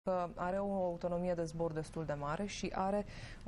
că are o autonomie de zbor destul de mare și are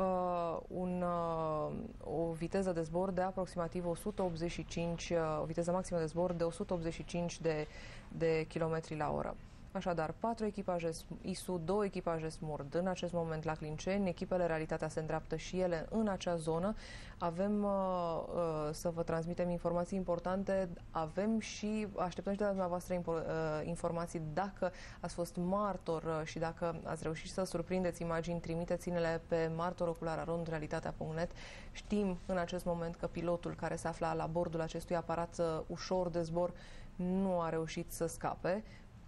o viteză de zbor de aproximativ 185, o viteză maximă de zbor de 185 de km la oră. Așadar, 4 echipaje ISU, 2 echipaje SMURD în acest moment la Clinceni. Echipele Realitatea se îndreaptă și ele în acea zonă. Avem să vă transmitem informații importante. Avem și așteptăm și de la dumneavoastră informații dacă ați fost martor și dacă ați reușit să surprindeți imagini, trimiteți-ne-le pe martorocular@realitatea.net. Știm în acest moment că pilotul care se afla la bordul acestui aparat ușor de zbor nu a reușit să scape.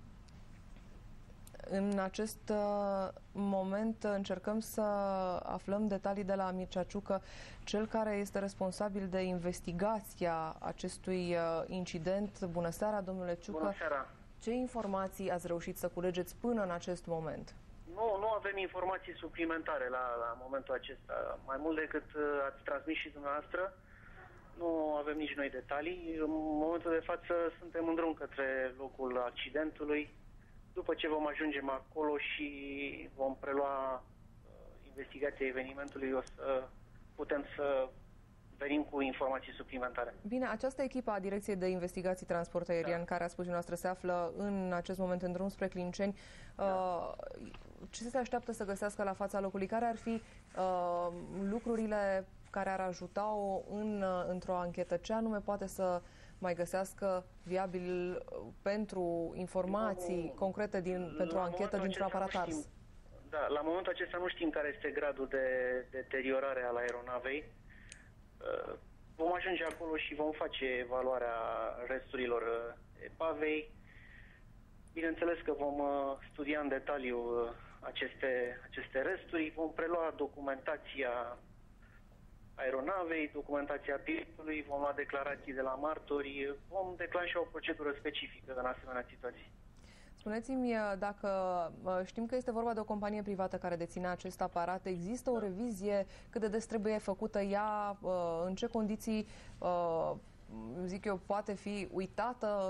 În acest moment încercăm să aflăm detalii de la Mircea Ciucă, cel care este responsabil de investigația acestui incident. Bună seara, domnule Ciucă! Bună seara! Ce informații ați reușit să culegeți până în acest moment? Nu avem informații suplimentare la momentul acesta. Mai mult decât ați transmis și dumneavoastră, nu avem nici noi detalii. În momentul de față suntem în drum către locul accidentului. După ce vom ajunge acolo și vom prelua investigația evenimentului, o să putem să venim cu informații suplimentare. Bine, această echipă a Direcției de Investigații Transport Aerian, care a spus dumneavoastră, se află în acest moment în drum spre Clinceni. Ce se așteaptă să găsească la fața locului? Care ar fi lucrurile care ar ajuta-o într-o anchetă? Ce anume poate să mai găsească viabil pentru informații concrete pentru o anchetă dintr-un aparat ars? Da, la momentul acesta nu știm care este gradul de deteriorare al aeronavei. Vom ajunge acolo și vom face evaluarea resturilor epavei. Bineînțeles că vom studia în detaliu aceste resturi, vom prelua documentația aeronavei, documentația pilotului, vom lua declarații de la martori, vom declanșa o procedură specifică în asemenea situații. Spuneți-mi, dacă știm că este vorba de o companie privată care deține acest aparat, există o revizie cât de des trebuie făcută ea, în ce condiții, zic eu, poate fi uitată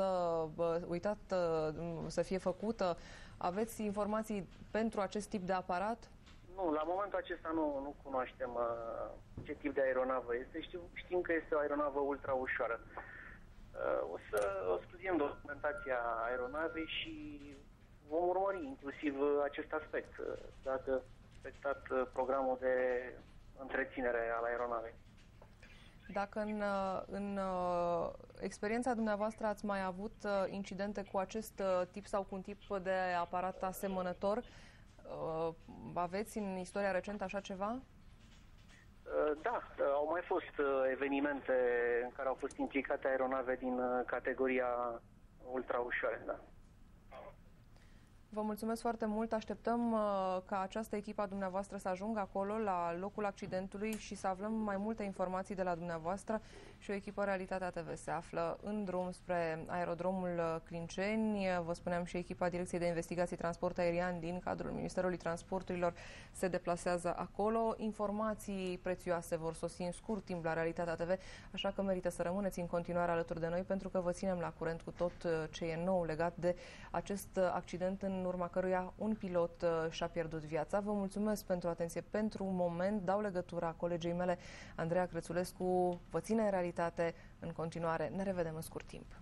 să fie făcută? Aveți informații pentru acest tip de aparat? Nu, la momentul acesta nu cunoaștem ce tip de aeronavă este. Știm că este o aeronavă ultra ușoară. O să studiem documentația aeronavei și vom urmări inclusiv acest aspect, dacă respectat programul de întreținere al aeronavei. Dacă în experiența dumneavoastră ați mai avut incidente cu acest tip sau cu un tip de aparat asemănător, aveți în istoria recentă așa ceva? Da, au mai fost evenimente în care au fost implicate aeronave din categoria ultra-ușoare, da. Vă mulțumesc foarte mult. Așteptăm ca această echipă a dumneavoastră să ajungă acolo, la locul accidentului, și să aflăm mai multe informații de la dumneavoastră. Și o echipă Realitatea TV se află în drum spre aerodromul Clinceni. Vă spuneam, și echipa Direcției de Investigații Transport Aerian din cadrul Ministerului Transporturilor se deplasează acolo. Informații prețioase vor sosi în scurt timp la Realitatea TV, așa că merită să rămâneți în continuare alături de noi, pentru că vă ținem la curent cu tot ce e nou legat de acest accident în urma căruia un pilot și-a pierdut viața. Vă mulțumesc pentru atenție pentru un moment. Dau legătura colegei mele, Andreea Crețulescu. Vă ține în realitate în continuare. Ne revedem în scurt timp.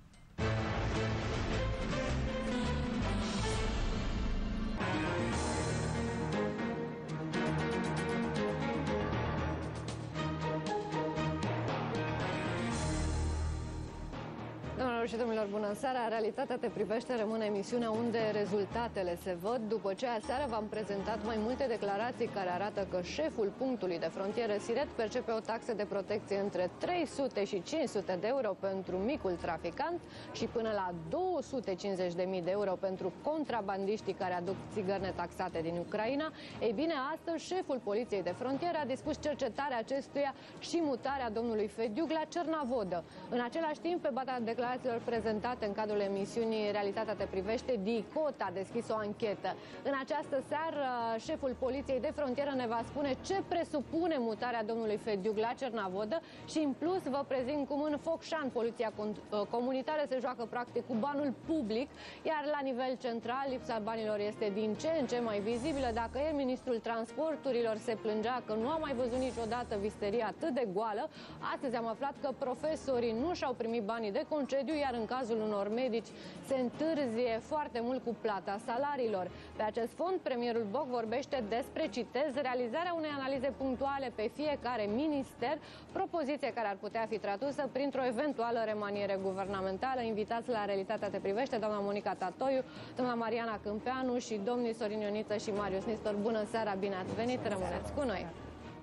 Doamnelor și domnilor, bună seara! Realitatea te privește rămâne emisiunea unde rezultatele se văd. După ce aseară v-am prezentat mai multe declarații care arată că șeful punctului de frontieră Siret percepe o taxă de protecție între 300 și 500 de euro pentru micul traficant și până la 250.000 de euro pentru contrabandiștii care aduc țigări netaxate din Ucraina, ei bine, astăzi șeful poliției de frontieră a dispus cercetarea acestuia și mutarea domnului Fediuc la Cernavodă. În același timp, pe baza declarațiilor prezentate în cadrul emisiunii Realitatea te privește, DICOT a deschis o anchetă. În această seară, șeful Poliției de Frontieră ne va spune ce presupune mutarea domnului Fediuc la Cernavodă și în plus vă prezint cum în Focșani poliția comunitară se joacă practic cu banul public, iar la nivel central lipsa banilor este din ce în ce mai vizibilă. Dacă ieri ministrul transporturilor se plângea că nu a mai văzut niciodată visteria atât de goală, astăzi am aflat că profesorii nu și-au primit banii de concediu, iar în cazul unor medici se întârzie foarte mult cu plata salariilor. Pe acest fond, premierul Boc vorbește despre, citez, realizarea unei analize punctuale pe fiecare minister, propoziție care ar putea fi tradusă printr-o eventuală remaniere guvernamentală. Invitați la Realitatea te privește doamna Monica Tatoiu, doamna Mariana Câmpeanu și domnii Sorin Ioniță și Marius Nistor. Bună seara, bine ați venit, rămâneți cu noi!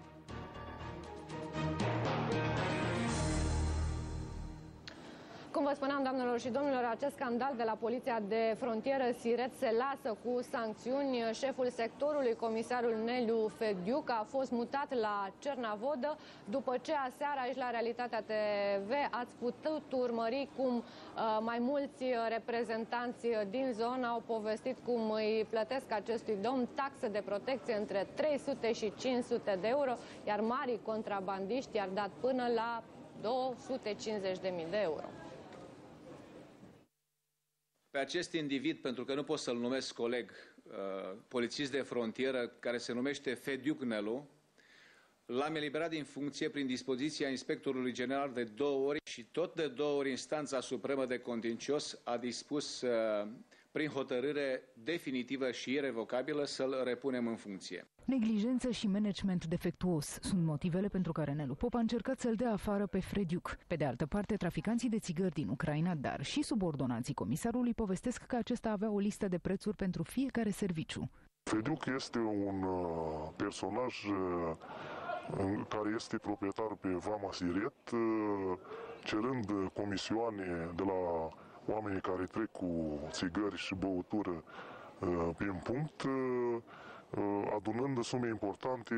Cum vă spuneam, doamnelor și domnilor, acest scandal de la Poliția de Frontieră Siret se lasă cu sancțiuni. Șeful sectorului, comisarul Neliu Fediuc, a fost mutat la Cernavodă, după ce aseară aici la Realitatea TV ați putut urmări cum mai mulți reprezentanți din zonă au povestit cum îi plătesc acestui domn taxe de protecție între 300 și 500 de euro, iar marii contrabandiști i-ar dat până la 250.000 de euro. Pe acest individ, pentru că nu pot să-l numesc coleg, polițist de frontieră, care se numește Fediuc Nelu, l-am eliberat din funcție prin dispoziția inspectorului general de 2 ori și tot de 2 ori instanța supremă de contencios a dispus prin hotărâre definitivă și irevocabilă să-l repunem în funcție. Neglijență și management defectuos sunt motivele pentru care Nelu Pop a încercat să-l dea afară pe Fediuc. Pe de altă parte, traficanții de țigări din Ucraina, dar și subordonații comisarului povestesc că acesta avea o listă de prețuri pentru fiecare serviciu. Fediuc este un personaj care este proprietar pe Vama Siret, cerând comisioane de la oamenii care trec cu țigări și băutură prin punct, adunând sume importante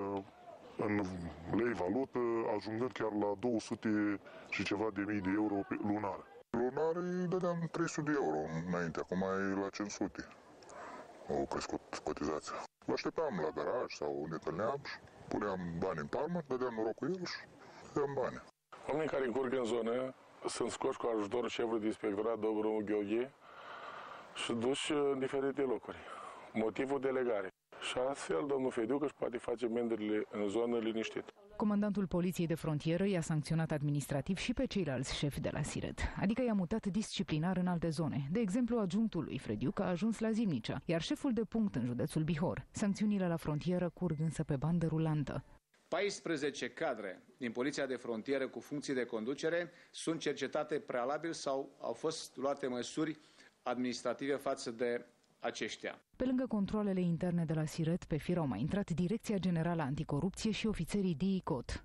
în lei valută, ajungând chiar la 200 și ceva de mii de euro lunar. Lunar îi dădeam 300 de euro înainte, acum e la 500. Au crescut cotizația. L așteptam la garaj sau unde întâlneam și puneam bani în palmă, dădeam noroc cu el și dădeam bani. Oamenii care încurc în zonă sunt scoși cu ajutorul șefului de inspectorat, domnul Gheorghe, și duși în diferite locuri. Motivul delegare. Și astfel, domnul Fediuc își poate face menderile în zonă liniștit. Comandantul Poliției de Frontieră i-a sancționat administrativ și pe ceilalți șefi de la Siret, adică i-a mutat disciplinar în alte zone. De exemplu, adjunctul lui Fediuc a ajuns la Zimnicea, iar șeful de punct în județul Bihor. Sancțiunile la frontieră curg însă pe bandă rulantă. 14 cadre din Poliția de Frontieră cu funcții de conducere sunt cercetate prealabil sau au fost luate măsuri administrative față de aceștia. Pe lângă controalele interne de la Siret, pe fir au mai intrat Direcția Generală Anticorupție și ofițerii DICOT.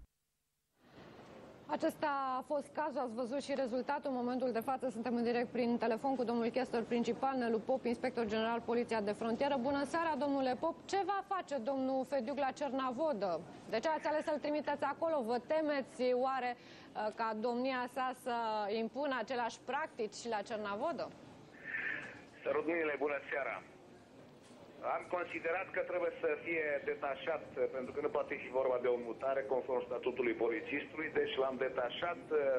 Acesta a fost cazul, ați văzut și rezultatul. În momentul de față suntem în direct prin telefon cu domnul chestor principal, Nelu Pop, inspector general Poliția de Frontieră. Bună seara, domnule Pop. Ce va face domnul Fediuc la Cernavodă? De ce ați ales să-l trimiteți acolo? Vă temeți oare ca domnia sa să impună aceleași practici și la Cernavodă? Sărut mâinile, bună seara! Am considerat că trebuie să fie detașat, pentru că nu poate fi vorba de o mutare conform statutului polițistului, deci l-am detașat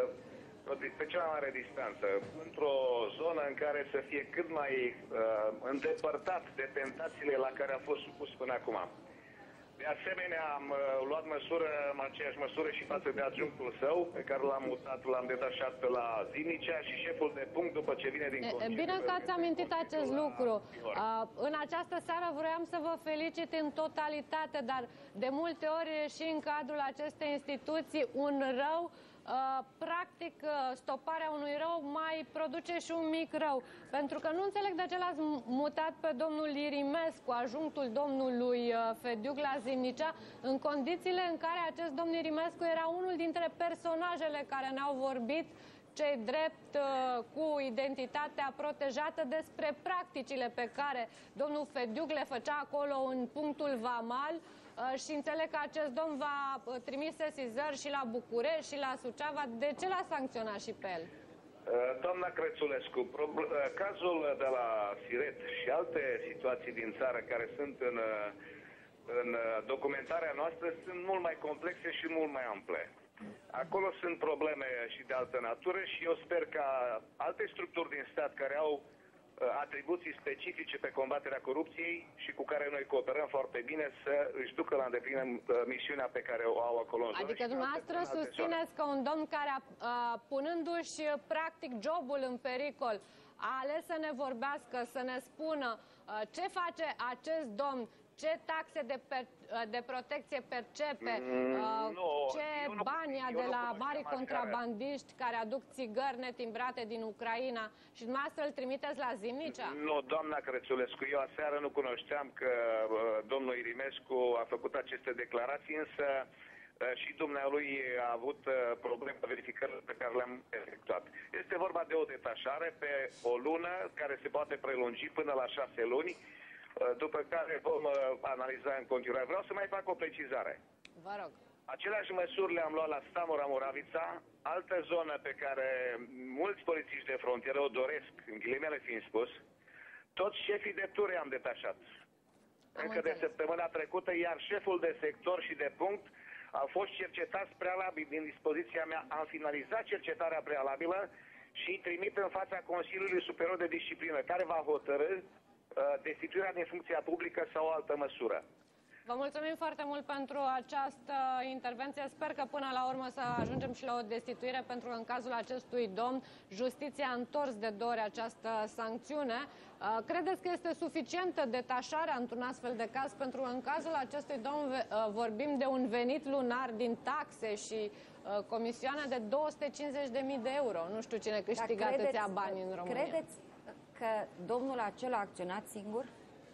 pe cea mai mare distanță, într-o zonă în care să fie cât mai îndepărtat de tentațiile la care a fost supus până acum. De asemenea, am luat aceeași măsură și față de adjunctul său, pe care l-am mutat, l-am detașat pe la Zimnicea și șeful de punct după ce vine din concediu. Bine că ați amintit acest lucru. În această seară vroiam să vă felicit în totalitate, dar de multe ori și în cadrul acestei instituții un rău, practic stoparea unui rău mai produce și un mic rău. Pentru că nu înțeleg de ce l-ați mutat pe domnul Irimescu, adjunctul domnului Fediuc la Zimnicea, în condițiile în care acest domn Irimescu era unul dintre personajele care ne-au vorbit cei drept cu identitatea protejată despre practicile pe care domnul Fediuc le făcea acolo în punctul Vamal. Și înțeleg că acest domn va trimis sesizări și la București și la Suceava. De ce l-a sancționat și pe el? Doamna Crețulescu, cazul de la Siret și alte situații din țară care sunt în documentarea noastră sunt mult mai complexe și mult mai ample. Acolo sunt probleme și de altă natură și eu sper ca alte structuri din stat care au atribuții specifice pe combaterea corupției și cu care noi cooperăm foarte bine să își ducă la îndeplinire misiunea pe care o au acolo în zonă. Adică dumneavoastră susțineți că un domn care, punându-și practic jobul în pericol, a ales să ne vorbească, să ne spună ce face acest domn, ce taxe de protecție percepe, ce bani ia de la mari contrabandiști care aduc țigări netimbrate din Ucraina și dumneavoastră îl trimiteți la Zimnicea? Nu, doamna Crețulescu, eu aseară nu cunoșteam că domnul Irimescu a făcut aceste declarații, însă și dumnealui a avut probleme verificări pe care le-am efectuat. Este vorba de o detașare pe o lună care se poate prelungi până la 6 luni, după care vom analiza în continuare. Vreau să mai fac o precizare. Vă rog. Aceleași măsuri le-am luat la Stamora Moravița, altă zonă pe care mulți polițiști de frontieră o doresc, în ghilimele fiind spus. Toți șefii de ture am detașat. Încă de săptămâna trecută, iar șeful de sector și de punct au fost cercetați prealabil. Din dispoziția mea am finalizat cercetarea prealabilă și trimit în fața Consiliului Superior de Disciplină, care va hotărî destituirea din funcția publică sau o altă măsură. Vă mulțumim foarte mult pentru această intervenție. Sper că până la urmă să ajungem și la o destituire, pentru că în cazul acestui domn, justiția a întors de 2 ori această sancțiune. Credeți că este suficientă detașarea într-un astfel de caz? Pentru că în cazul acestui domn vorbim de un venit lunar din taxe și comisioane de 250.000 de euro. Nu știu cine câștigă atâția bani în România. Credeți că domnul acela a acționat singur?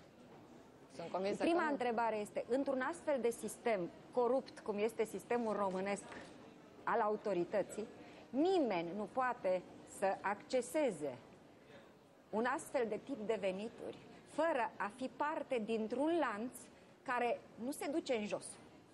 Prima întrebare este, într-un astfel de sistem corupt, cum este sistemul românesc al autorității, nimeni nu poate să acceseze un astfel de tip de venituri fără a fi parte dintr-un lanț care nu se duce în jos.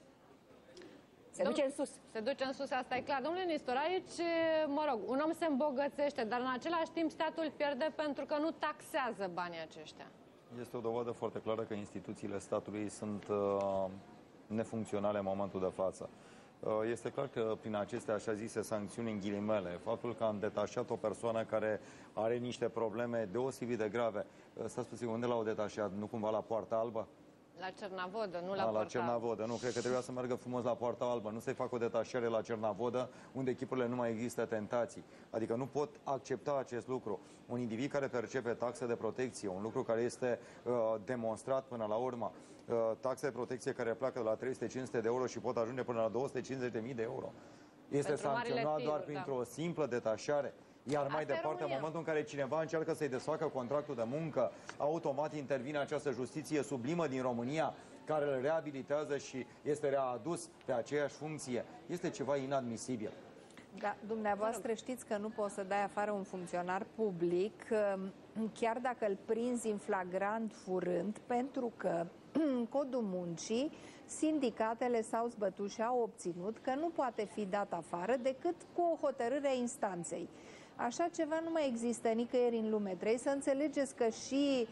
Se duce în sus. Se duce în sus, asta e clar. Domnule Nistor, aici, mă rog, un om se îmbogățește, dar în același timp statul pierde pentru că nu taxează banii aceștia. Este o dovadă foarte clară că instituțiile statului sunt nefuncționale în momentul de față. Este clar că prin aceste așa zise sancțiuni în ghilimele, faptul că am detașat o persoană care are niște probleme deosebit de grave, stați puțin, unde l-au detașat? Nu cumva la Poarta Albă? La Cernavodă, nu la Poarta La Cernavodă, nu, cred că trebuia să meargă frumos la Poarta Albă, nu să-i facă o detașare la Cernavodă, unde echipurile nu mai există tentații. Adică nu pot accepta acest lucru. Un individ care percepe taxe de protecție, un lucru care este demonstrat până la urmă, taxe de protecție care pleacă de la 300-500 de euro și pot ajunge până la 250.000 de euro. Este sancționat doar printr-o simplă detașare. Iar mai departe, în momentul în care cineva încearcă să-i desfacă contractul de muncă, automat intervine această justiție sublimă din România, care îl reabilitează și este readus pe aceeași funcție. Este ceva inadmisibil. Da, dumneavoastră știți că nu poți să dai afară un funcționar public, chiar dacă îl prinzi în flagrant furând, pentru că în Codul Muncii sindicatele s-au zbătut și au obținut că nu poate fi dat afară decât cu o hotărâre a instanței. Așa ceva nu mai există nicăieri în lume. Trebuie să înțelegeți că și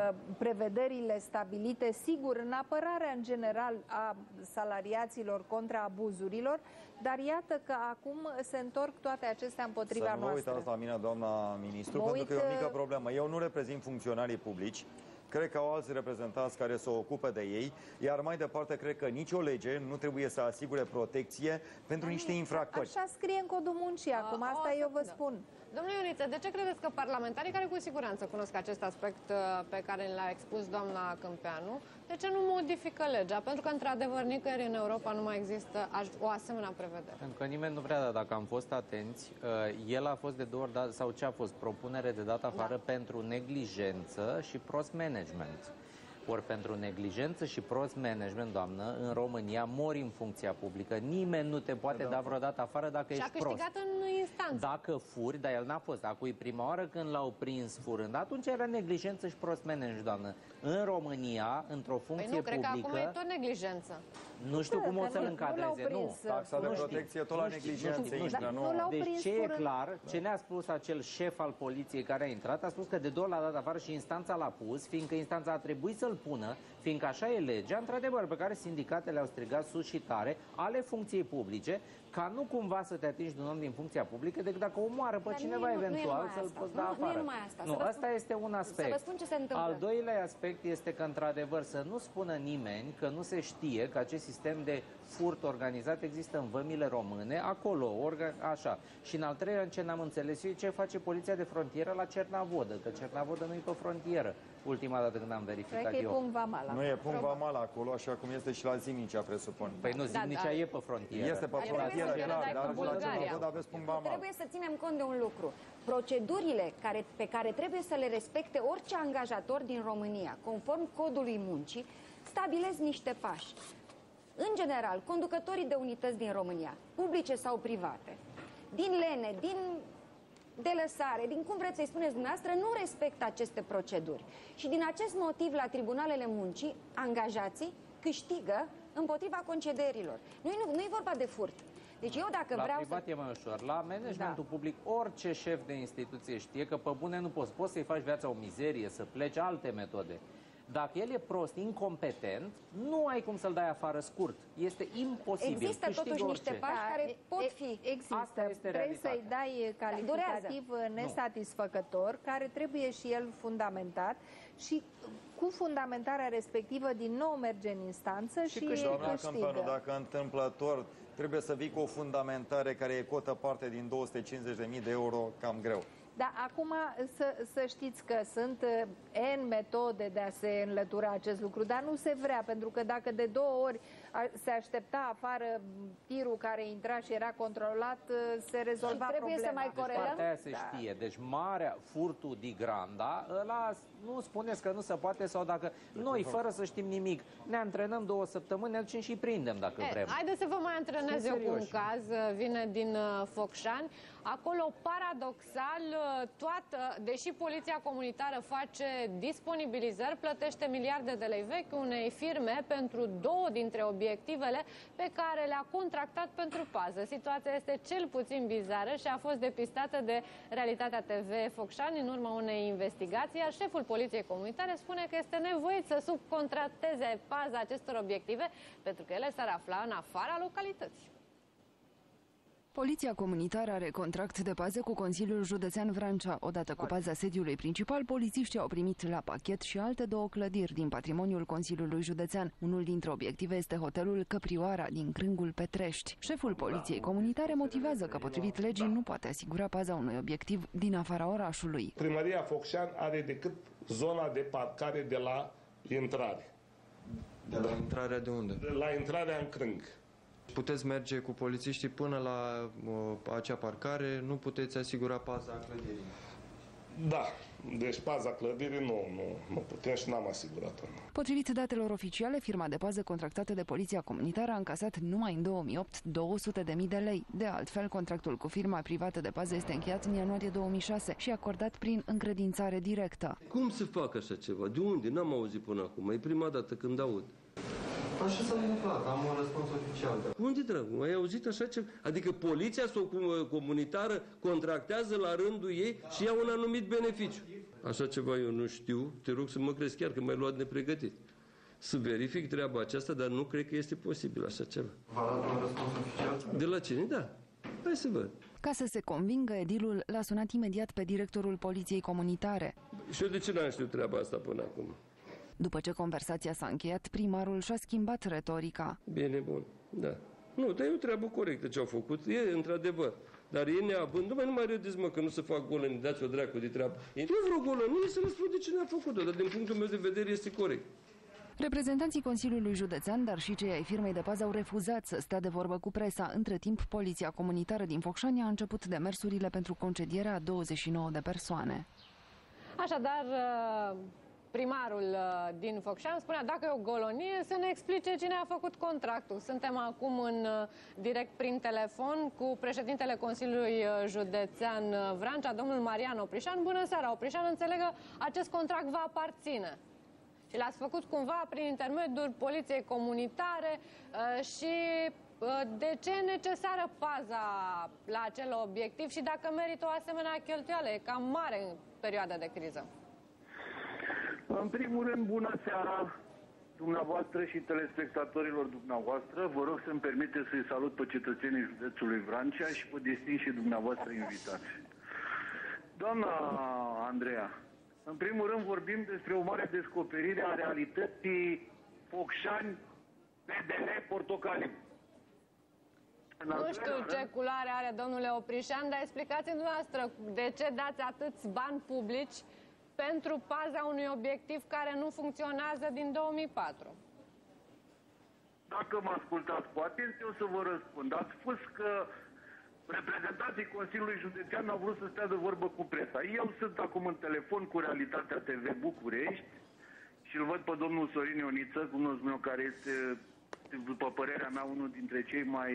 prevederile stabilite, sigur, în apărarea în general a salariaților contra abuzurilor, dar iată că acum se întorc toate acestea împotriva noastră. Să nu vă uitați la mine, doamna ministru, pentru că e o mică problemă. Eu nu reprezint funcționarii publici. Cred că au alți reprezentanți care să ocupe de ei, iar mai departe cred că nicio lege nu trebuie să asigure protecție pentru niște infractori. Așa scrie în Codul Muncii acum, asta eu vă spun. Domnule Ioniță, de ce credeți că parlamentarii, care cu siguranță cunosc acest aspect pe care l-a expus doamna Câmpeanu, de ce nu modifică legea? Pentru că, într-adevăr, nicăieri în Europa nu mai există o asemenea prevedere. Pentru că nimeni nu vrea, dar dacă am fost atenți, el a fost de 2 ori dat, sau ce a fost? Propunere de dat afară pentru neglijență și prost management. Ori pentru neglijență și prost management, doamnă, în România mori în funcția publică. Nimeni nu te poate da vreodată afară dacă ești prost. Și a câștigat în instanță. siguranță. Dacă furi, dar el n-a fost. Acum e prima oară când l-au prins furând. Atunci era neglijență și prost management, doamnă. În România, într-o funcție Păi nu, cred publică... că acum e tot neglijență. Nu știu cum o să-l încadreze. Nu. Taxa de protecție tot la neglijență intră. Deci ce e clar, ce ne-a spus acel șef al poliției care a intrat, a spus că de 2 ori l-a dat afară și instanța l-a pus, fiindcă instanța a trebuit să-l pună, fiindcă așa e legea, într-adevăr, pe care sindicatele au strigat sus și tare, ale funcției publice, ca nu cumva să te atingi de un om din funcția publică, decât dacă omoară pe cineva eventual să-l poți da afară. Nu, asta este un aspect. Să vă spun ce se întâmplă. Al doilea aspect este că, într-adevăr, să nu spună nimeni că nu se știe că acest sistem de furt organizat există în vămile române, acolo, așa. Și în al treilea, ce n-am înțeles eu, ce face poliția de frontieră la Cernavodă, că Cernavodă nu e pe frontieră. Ultima dată când am verificat eu. Cred că e punct vamal. Nu e punct vamal acolo, așa cum este și la Zimnicea, presupun. Păi nu, Zimnicea e pe frontieră. Este pe frontieră, clar, dar la Cernavodă aveți punct vamal. Trebuie să ținem cont de un lucru. Procedurile pe care trebuie să le respecte orice angajator din România, conform codului muncii, stabilesc niște pași. În general, conducătorii de unități din România, publice sau private, din lene, din delăsare, din cum vreți să-i spuneți dumneavoastră, nu respectă aceste proceduri. Și din acest motiv, la tribunalele muncii, angajații câștigă împotriva concederilor. Nu e vorba de furt. Deci eu dacă la vreau privat e mai ușor. La managementul public, orice șef de instituție știe că pe bune nu poți să-i faci viața o mizerie, să pleci alte metode. Dacă el e prost, incompetent, nu ai cum să-l dai afară scurt. Este imposibil. Există totuși niște pași care pot fi. Există. Trebuie să-i dai calificativ nesatisfăcător, care trebuie și el fundamentat și cu fundamentarea respectivă din nou merge în instanță și câștigă. Dacă întâmplător trebuie să vii cu o fundamentare care e cotă parte din 250.000 de euro, cam greu. Dar acum să știți că sunt N metode de a se înlătura acest lucru, dar nu se vrea, pentru că dacă de 2 ori se aștepta afară tirul care intra și era controlat, se rezolva trebuie problema. Să mai corelăm? Partea aia se știe. Deci marea, furtul di granda, ăla nu spuneți că nu se poate sau dacă noi, fără să știm nimic, ne antrenăm 2 săptămâni, ne ducem și îi prindem dacă vrem. Haideți să vă mai antrenez eu cu un caz, vine din Focșani. Acolo, paradoxal, deși poliția comunitară face disponibilizări, plătește miliarde de lei vechi unei firme pentru 2 dintre obiectivele pe care le-a contractat pentru pază. Situația este cel puțin bizară și a fost depistată de Realitatea TV Focșani în urma unei investigații, iar șeful poliției comunitare spune că este nevoit să subcontracteze paza acestor obiective pentru că ele s-ar afla în afara localității. Poliția comunitară are contract de pază cu Consiliul Județean Vrancea. Odată cu paza sediului principal, polițiștii au primit la pachet și alte 2 clădiri din patrimoniul Consiliului Județean. Unul dintre obiective este hotelul Căprioara din Crângul Petrești. Șeful Poliției Comunitare motivează că, potrivit legii, nu poate asigura paza unui obiectiv din afara orașului. Primăria Focșani are decât zona de parcare de la intrare. De la intrarea de unde? De la intrarea în Crâng. Puteți merge cu polițiștii până la acea parcare, nu puteți asigura paza clădirii. Da, deci paza clădirii nu putem și n-am asigurat-o. Potrivit datelor oficiale, firma de pază contractată de Poliția Comunitară a încasat numai în 2008 200.000 de lei. De altfel, contractul cu firma privată de pază este încheiat în ianuarie 2006 și acordat prin încredințare directă. Cum se fac așa ceva? De unde? N-am auzit până acum. E prima dată când aud. Așa s-a întâmplat, am un răspuns oficial. Unde, dragul? Ai auzit așa ceva? Adică poliția sau comunitară contractează la rândul ei și ia un anumit beneficiu. Așa ceva eu nu știu. Te rog să mă crezi chiar că m-ai luat nepregătit. Să verific treaba aceasta, dar nu cred că este posibil așa ceva. V-a dat un răspuns oficial? De la cine? Da. Hai să văd. Ca să se convingă, edilul l-a sunat imediat pe directorul Poliției Comunitare. Și eu de ce n-am știut treaba asta până acum? După ce conversația s-a încheiat, primarul și-a schimbat retorica. Bine, bun, da. Nu, dar e o treabă corectă ce au făcut, e într-adevăr. Dar ei neavând, nu mai râdeți, mă, că nu se fac golă, dați o dracu de treabă. Nu vreo golă, nu e să răspunde cine a făcut-o, dar din punctul meu de vedere este corect. Reprezentanții Consiliului Județean, dar și cei ai firmei de pază au refuzat să stea de vorbă cu presa. Între timp, Poliția Comunitară din Focșani a început demersurile pentru concedierea a 29 de persoane. Așadar, primarul din Focșani spunea, dacă e o golonie, să ne explice cine a făcut contractul. Suntem acum în direct prin telefon cu președintele Consiliului Județean Vrancea, domnul Marian Oprișan. Bună seara, Oprișan, înțeleg că acest contract vă aparține. Și l-ați făcut cumva prin intermediul poliției comunitare și de ce e necesară paza la acel obiectiv și dacă merită o asemenea cheltuială? E cam mare în perioada de criză. În primul rând, bună seara dumneavoastră și telespectatorilor dumneavoastră. Vă rog să-mi permite să-i salut pe cetățenii județului Vrancea și pe distinși dumneavoastră invitați. Doamna Andreea, în primul rând vorbim despre o mare descoperire a realității Focșani, PDL, Portocaliu. Nu știu ce culoare are domnule Oprișan, dar explicați-mi dumneavoastră de ce dați atâți bani publici pentru paza unui obiectiv care nu funcționează din 2004. Dacă mă ascultați cu atenție, o să vă răspund. Ați spus că reprezentanții Consiliului Județean au vrut să stea de vorbă cu presa. Eu sunt acum în telefon cu Realitatea TV București și îl văd pe domnul Sorin Ioniță, cunosc meu, care este, după părerea mea, unul dintre cei mai...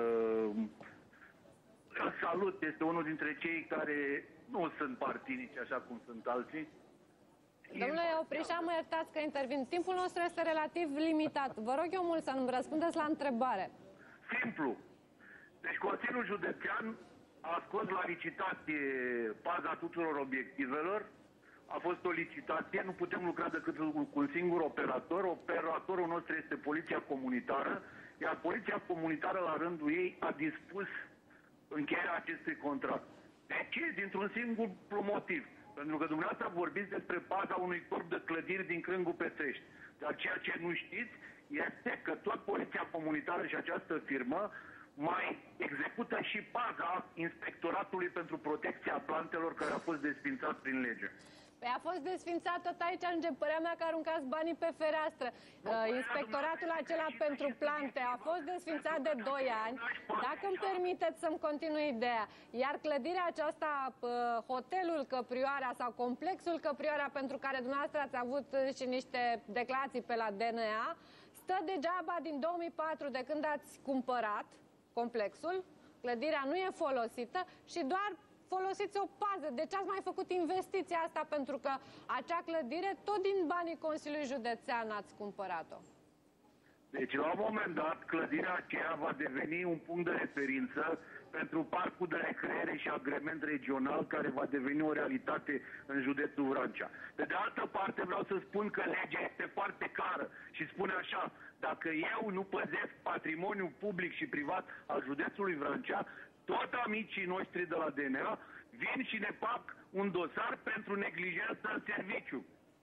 salut, este unul dintre cei care nu sunt partinici așa cum sunt alții. Domnule Oprișan, mă iertați că intervin. Timpul nostru este relativ limitat. Vă rog eu mult să nu-mi răspundeți la întrebare. Simplu. Deci Consiliul Județean a scos la licitație paza tuturor obiectivelor. A fost o licitație, nu putem lucra decât cu un singur operator. Operatorul nostru este Poliția Comunitară, iar Poliția Comunitară la rândul ei a dispus încheierea acestui contract. De ce? Dintr-un singur motiv. Pentru că dumneavoastră vorbiți despre paza unui corp de clădiri din Crângul Petrești. Dar ceea ce nu știți este că tot Poliția Comunitară și această firmă mai execută și paza Inspectoratului pentru Protecția Plantelor, care a fost desfințat prin lege. Păi a fost desfințat tot aici, în părerea mea că aruncați banii pe fereastră. Inspectoratul acela pentru plante a fost desfințat de 2 ani. Dacă îmi permiteți să-mi continui ideea. Iar clădirea aceasta, hotelul Căprioara sau complexul Căprioara, pentru care dumneavoastră ați avut și niște declarații pe la DNA, stă degeaba din 2004 de când ați cumpărat complexul. Clădirea nu e folosită și doar folosiți o pază. De ce ați mai făcut investiția asta? Pentru că acea clădire, tot din banii Consiliului Județean ați cumpărat-o. Deci, la un moment dat, clădirea aceea va deveni un punct de referință pentru parcul de recreere și agrement regional, care va deveni o realitate în județul Vrancea. Pe de altă parte, vreau să spun că legea este foarte clară și spune așa: dacă eu nu păzesc patrimoniul public și privat al județului Vrancea, toți amicii noștri de la DNA vin și ne fac un dosar pentru neglijență în serviciu.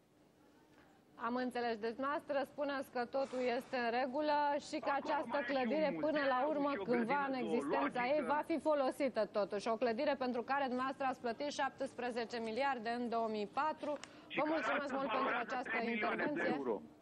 Am înțeles. Deci noastră spuneți că totul este în regulă și că această clădire până la urmă, cândva în existența ei, va fi folosită totuși. O clădire pentru care dumneavoastră ați plătit 17 miliarde în 2004. Vă mulțumesc mult pentru această intervenție.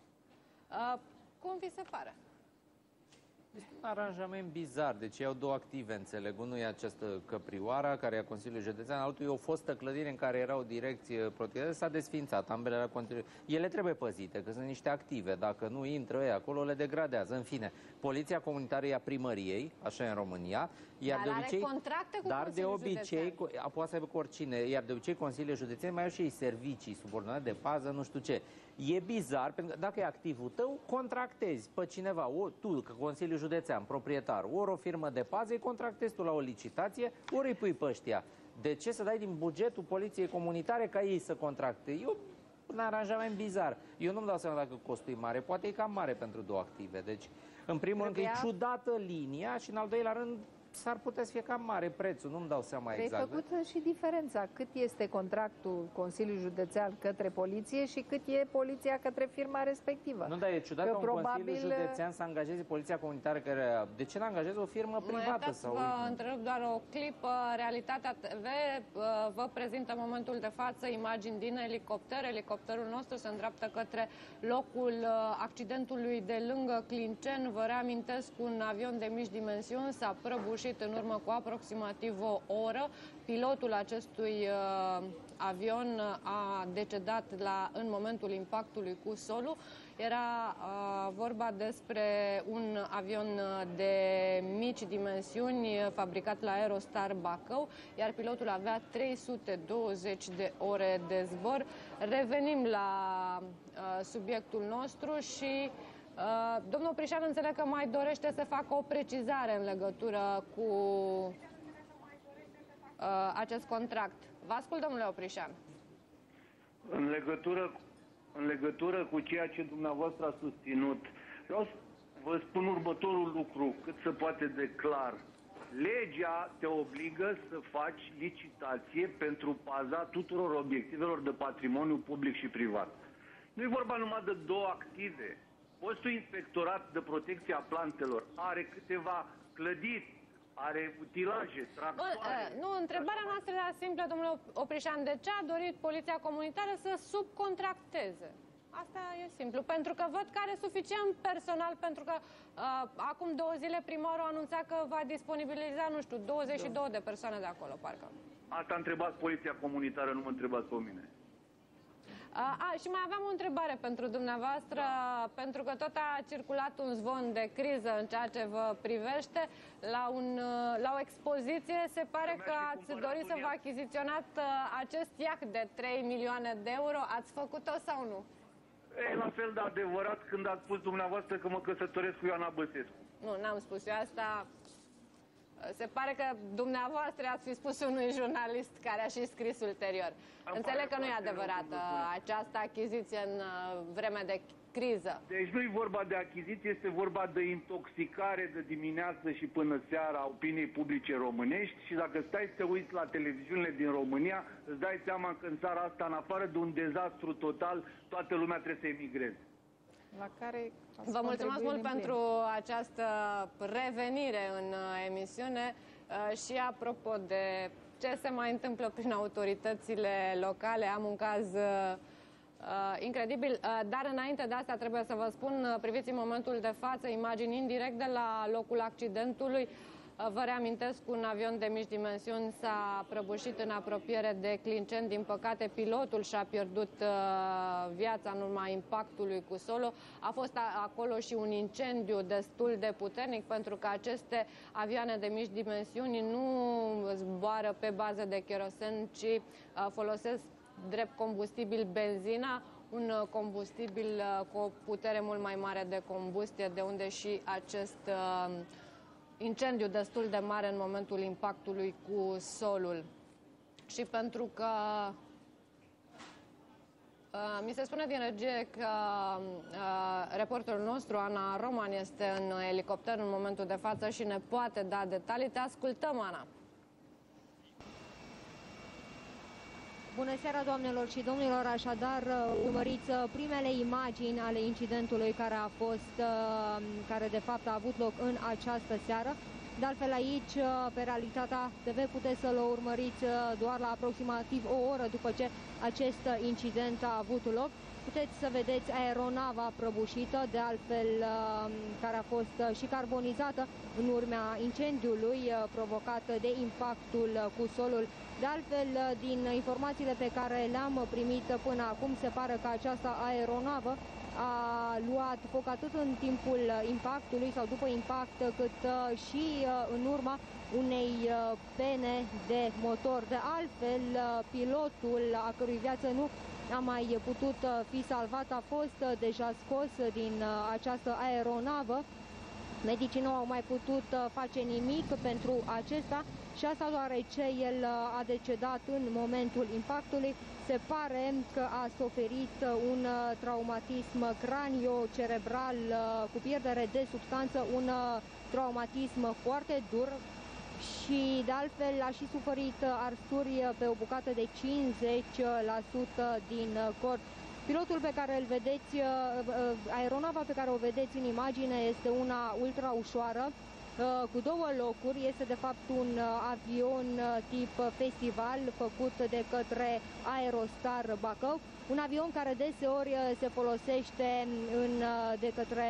Cum vi se pare? Este un aranjament bizar. Deci iau 2 active, înțeleg. Unul e această Căprioara, care e a Consiliului Județean, altul e o fostă clădire în care era o direcție protejată, s-a desfințat. Ambele la Consiliul. Ele trebuie păzite, că sunt niște active. Dacă nu intră ei acolo, le degradează. În fine, Poliția Comunitară e a primăriei, așa e în România, iar dar de obicei, are contracte cu dar de obicei, Județean. poate să aibă cu oricine, iar de obicei Consiliul Județean mai au și ei servicii subordonate de pază, nu știu ce. E bizar, pentru că dacă e activul tău, contractezi pe cineva, tu, că Consiliul Județean, proprietar, ori o firmă de pază, îi contractezi tu la o licitație, ori îi pui pe ăștia. De ce să dai din bugetul Poliției Comunitare ca ei să contracte? E un aranjament bizar. Eu nu-mi dau seama dacă costul e mare, poate e cam mare pentru 2 active. Deci, în primul rând, e ciudată linia și, în al doilea rând, s-ar putea să fie cam mare prețul, nu-mi dau seama exact. Trebuie făcută și diferența. Cât este contractul Consiliului Județean către poliție și cât e poliția către firma respectivă. Nu, dar e ciudat că un Consiliu Județean să angajeze Poliția Comunitară care... De ce n-angajeze o firmă privată? Sau... Vă întrerup doar o clipă. Realitatea TV vă prezintă în momentul de față imagini din elicopter. Elicopterul nostru se îndreaptă către locul accidentului de lângă Clinceni. Vă reamintesc, un avion de mici dimensiuni s-a prăbușit în urmă cu aproximativ o oră. Pilotul acestui avion a decedat în momentul impactului cu solul. Era vorba despre un avion de mici dimensiuni fabricat la Aerostar Bacău, iar pilotul avea 320 de ore de zbor. Revenim la subiectul nostru și domnul Oprișan înțeleg că mai dorește să facă o precizare în legătură cu acest contract. Vă ascult, domnule Oprișan. În legătură cu ceea ce dumneavoastră a susținut, vreau să vă spun următorul lucru, cât se poate de clar. Legea te obligă să faci licitație pentru paza tuturor obiectivelor de patrimoniu public și privat. Nu e vorba numai de două active. Postul Inspectorat de Protecție a Plantelor are câteva clădiri, are utilaje, tractoare. Nu, întrebarea noastră era simplă, domnule Oprișan. De ce a dorit Poliția Comunitară să subcontracteze? Asta e simplu. Pentru că văd că are suficient personal, pentru că acum 2 zile primarul a anunțat că va disponibiliza, nu știu, 22 de persoane de acolo, parcă. Asta a întrebat Poliția Comunitară, nu mă întrebați pe mine. Și mai aveam o întrebare pentru dumneavoastră, pentru că tot a circulat un zvon de criză în ceea ce vă privește. La o expoziție se pare că ați dorit să vă achiziționați acest iaht de 3 milioane de euro. Ați făcut-o sau nu? E la fel de adevărat când ați spus dumneavoastră că mă căsătoresc cu Ioana Băsescu. Nu, n-am spus eu asta. Se pare că dumneavoastră ați fi spus unui jurnalist care a și scris ulterior. Înțeleg că nu e adevărată această achiziție în vreme de criză. Deci nu e vorba de achiziție, este vorba de intoxicare de dimineață și până seara a opiniei publice românești și dacă stai să te uiți la televiziunile din România, îți dai seama că în țara asta, în afară de un dezastru total, toată lumea trebuie să emigreze. La care vă mulțumesc mult pentru această revenire în emisiune și apropo de ce se mai întâmplă prin autoritățile locale, am un caz incredibil, dar înainte de asta trebuie să vă spun, priviți în momentul de față imagini indirect de la locul accidentului. Vă reamintesc, un avion de mici dimensiuni s-a prăbușit în apropiere de Clinceni. Din păcate, pilotul și-a pierdut viața în urma impactului cu solul. A fost acolo și un incendiu destul de puternic, pentru că aceste avioane de mici dimensiuni nu zboară pe bază de kerosen, ci folosesc drept combustibil benzina, un combustibil cu o putere mult mai mare de combustie, de unde și acest incendiu destul de mare în momentul impactului cu solul. Și pentru că mi se spune din regie că reporterul nostru, Ana Roman, este în elicopter în momentul de față și ne poate da detalii. Te ascultăm, Ana. Bună seara, doamnelor și domnilor, așadar urmăriți primele imagini ale incidentului care de fapt a avut loc în această seară. De altfel aici, pe Realitatea TV, puteți să-l urmăriți doar la aproximativ o oră după ce acest incident a avut loc. Puteți să vedeți aeronava prăbușită, de altfel care a fost și carbonizată în urma incendiului provocat de impactul cu solul. De altfel, din informațiile pe care le-am primit până acum, se pare că această aeronavă a luat foc atât în timpul impactului sau după impact, cât și în urma unei pene de motor. De altfel, pilotul, a cărui viață nu a mai putut fi salvat, a fost deja scos din această aeronavă. Medicii nu au mai putut face nimic pentru acesta și asta deoarece el a decedat în momentul impactului. Se pare că a suferit un traumatism cranio-cerebral cu pierdere de substanță, un traumatism foarte dur și de altfel a și suferit arsuri pe o bucată de 50% din corp. Pilotul pe care îl vedeți, aeronava pe care o vedeți în imagine este una ultra ușoară, cu 2 locuri. Este de fapt un avion tip festival făcut de către Aerostar Bacău, un avion care deseori se folosește de către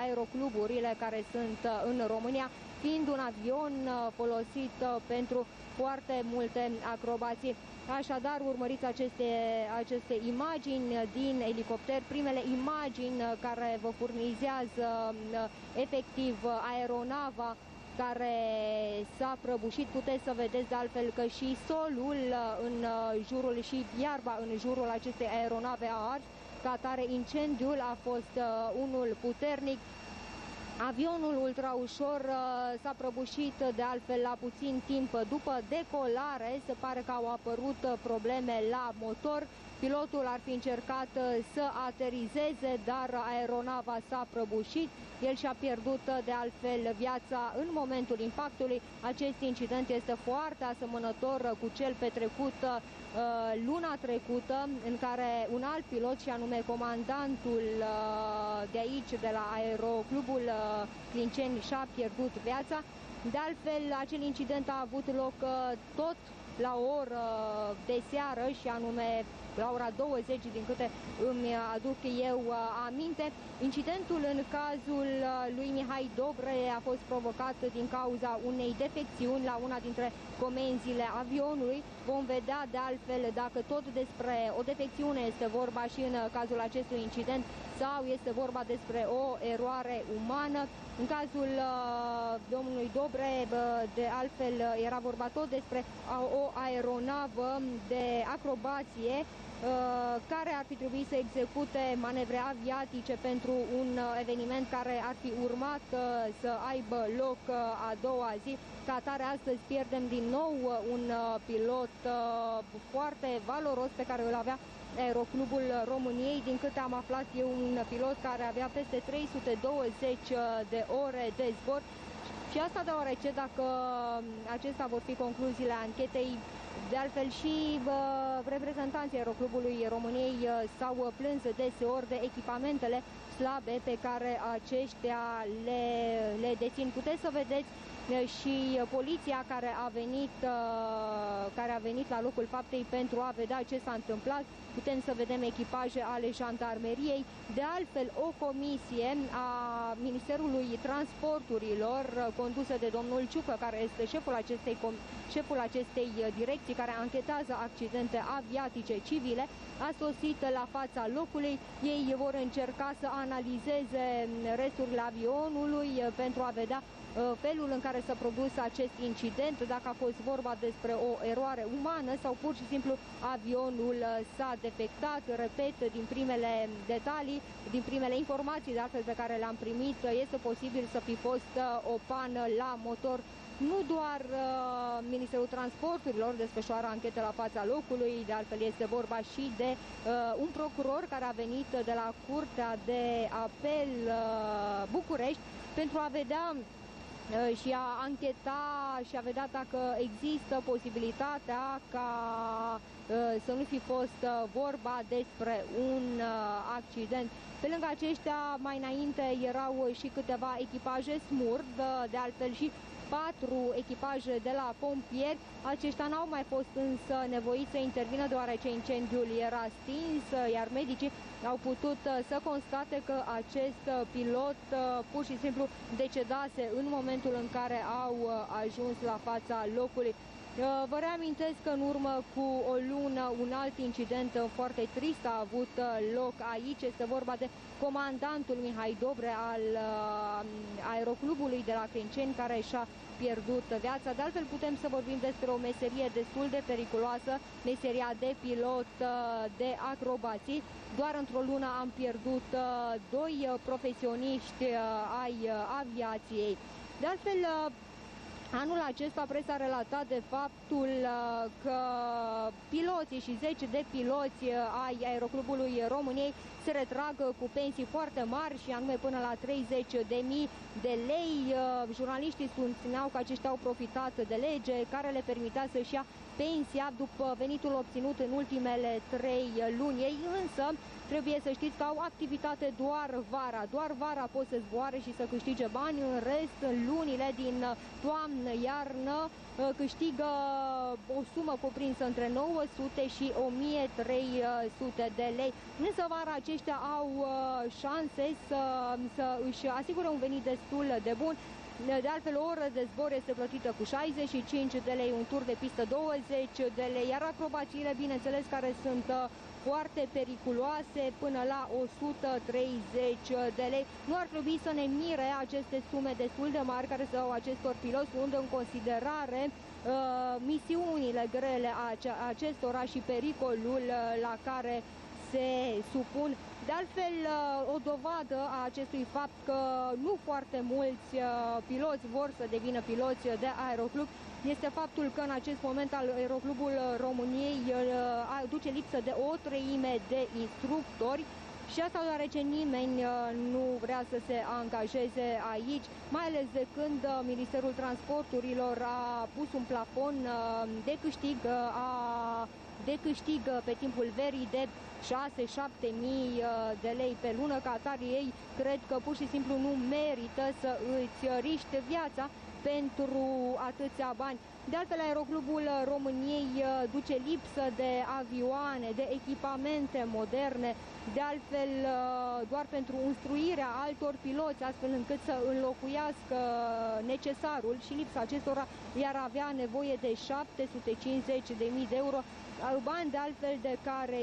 aerocluburile care sunt în România, fiind un avion folosit pentru foarte multe acrobații. Așadar, urmăriți aceste imagini din elicopter, primele imagini care vă furnizează efectiv aeronava care s-a prăbușit. Puteți să vedeți de altfel că și solul în jurul și iarba în jurul acestei aeronave a ars. Ca atare, incendiul a fost unul puternic. Avionul ultraușor s-a prăbușit de altfel la puțin timp după decolare. Se pare că au apărut probleme la motor. Pilotul ar fi încercat să aterizeze, dar aeronava s-a prăbușit. El și-a pierdut de altfel viața în momentul impactului. Acest incident este foarte asemănător cu cel petrecut luna trecută, în care un alt pilot, și anume comandantul de aici, de la Aeroclubul Clinceni, și-a pierdut viața. De altfel, acel incident a avut loc tot la o oră de seară, și anume la ora 20, din câte îmi aduc eu aminte. Incidentul în cazul lui Mihai Dobre a fost provocat din cauza unei defecțiuni la una dintre comenzile avionului. Vom vedea de altfel dacă tot despre o defecțiune este vorba și în cazul acestui incident sau este vorba despre o eroare umană. În cazul domnului Dobre, de altfel, era vorba tot despre o aeronavă de acrobație care ar fi trebuit să execute manevre aviatice pentru un eveniment care ar fi urmat să aibă loc a doua zi. Ca atare, astăzi pierdem din nou un pilot foarte valoros pe care îl avea Aeroclubul României. Din câte am aflat eu, un pilot care avea peste 320 de ore de zbor. Și asta deoarece, dacă acestea vor fi concluziile anchetei, de altfel și reprezentanții Aeroclubului României s-au plâns deseori de echipamentele slabe pe care aceștia le dețin. Puteți să vedeți și poliția care a venit la locul faptei pentru a vedea ce s-a întâmplat. Putem să vedem echipaje ale jandarmeriei. De altfel, o comisie a Ministerului Transporturilor, condusă de domnul Ciucă, care este șeful acestei direcții care anchetează accidente aviatice civile, a sosit la fața locului. Ei vor încerca să analizeze resturile avionului pentru a vedea felul în care s-a produs acest incident, dacă a fost vorba despre o eroare umană sau pur și simplu avionul s-a defectat. Repet, din primele detalii, din primele informații de altfel pe care le-am primit, este posibil să fi fost o pană la motor. Nu doar Ministerul Transporturilor desfășoară anchete la fața locului, de altfel este vorba și de un procuror care a venit de la Curtea de Apel București pentru a vedea și a ancheta și a vedea dacă există posibilitatea ca să nu fi fost vorba despre un accident. Pe lângă aceștia, mai înainte erau și câteva echipaje SMURD, de altfel și 4 echipaje de la pompieri. Aceștia n-au mai fost însă nevoiți să intervină deoarece incendiul era stins, iar medicii au putut să constate că acest pilot pur și simplu decedase în momentul în care au ajuns la fața locului. Vă reamintesc că în urmă cu o lună un alt incident foarte trist a avut loc aici. Este vorba de comandantul Mihai Dobre al Aeroclubului de la Clinceni, care și-a pierdut viața. De altfel, putem să vorbim despre o meserie destul de periculoasă, meseria de pilot de acrobații. Doar într-o lună am pierdut 2 profesioniști ai aviației. De altfel, anul acesta presa a relatat de faptul că piloții și 10 de piloți ai Aeroclubului României se retrag cu pensii foarte mari, și anume până la 30.000 de lei. Jurnaliștii susțineau că aceștia au profitat de lege care le permitea să-și ia pensia după venitul obținut în ultimele 3 luni. Ei însă trebuie să știți că au activitate doar vara. Doar vara pot să zboare și să câștige bani, în rest, în lunile din toamnă, iarnă, câștigă o sumă cuprinsă între 900 și 1300 de lei. Însă vara aceștia au șanse să își asigure un venit destul de bun. De altfel, o oră de zbor este plătită cu 65 de lei, un tur de pistă 20 de lei, iar acrobațiile, bineînțeles, care sunt foarte periculoase, până la 130 de lei. Nu ar trebui să ne mire aceste sume destul de mari care se dau acestor piloți, luând în considerare misiunile grele a acestora și pericolul la care se supun. De altfel, o dovadă a acestui fapt că nu foarte mulți piloți vor să devină piloți de aeroclub este faptul că în acest moment Aeroclubul României duce lipsă de o treime de instructori și asta deoarece nimeni nu vrea să se angajeze aici, mai ales de când Ministerul Transporturilor a pus un plafon de câștig pe timpul verii de 6-7 mii de lei pe lună. Ca atare, ei cred că pur și simplu nu merită să îți riști viața pentru atâția bani. De altfel, Aeroclubul României duce lipsă de avioane, de echipamente moderne, de altfel doar pentru instruirea altor piloți, astfel încât să înlocuiască necesarul și lipsa acestora, iar avea nevoie de 750.000 de euro, bani de altfel de care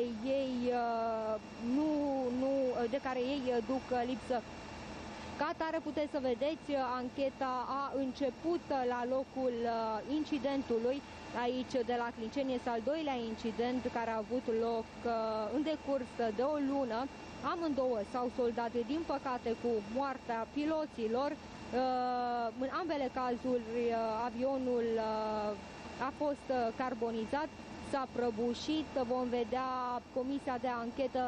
ei duc lipsă. Ca atare, puteți să vedeți, ancheta a început la locul incidentului. Aici, de la Clinceni, este al doilea incident care a avut loc în decurs de o lună. Amândouă s-au soldat, din păcate, cu moartea piloților. În ambele cazuri, avionul a fost carbonizat, s-a prăbușit. Vom vedea comisia de anchetă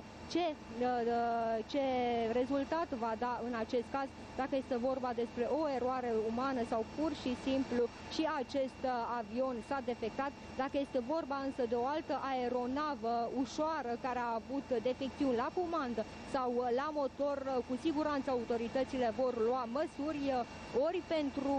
ce rezultat va da în acest caz, dacă este vorba despre o eroare umană sau pur și simplu și acest avion s-a defectat, dacă este vorba însă de o altă aeronavă ușoară care a avut defecțiuni la comandă sau la motor, cu siguranță autoritățile vor lua măsuri ori pentru